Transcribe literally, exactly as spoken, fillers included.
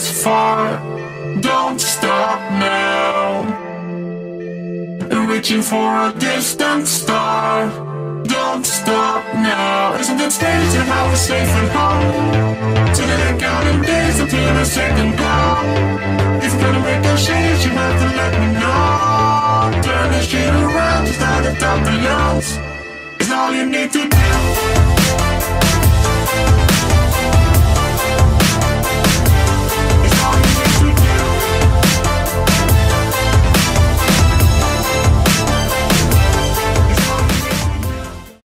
this far, don't stop now. Reaching for a distant star, don't stop now. Isn't it strange how we're safe and home? To the counting days until the second blow. If you're gonna make a change, you have to let me know. Turn this shit around, just out the top of yours. It's all you need to do.